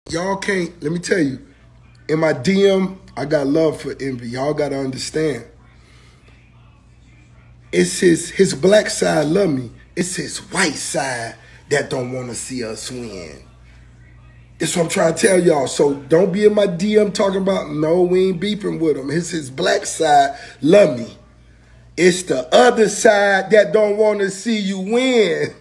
Y'all can't, let me tell you, in my DM, I got love for Envy. Y'all got to understand. It's his black side love me. It's his white side that don't want to see us win. That's what I'm trying to tell y'all. So don't be in my DM talking about, no, we ain't beefing with him. It's his black side love me. It's the other side that don't want to see you win.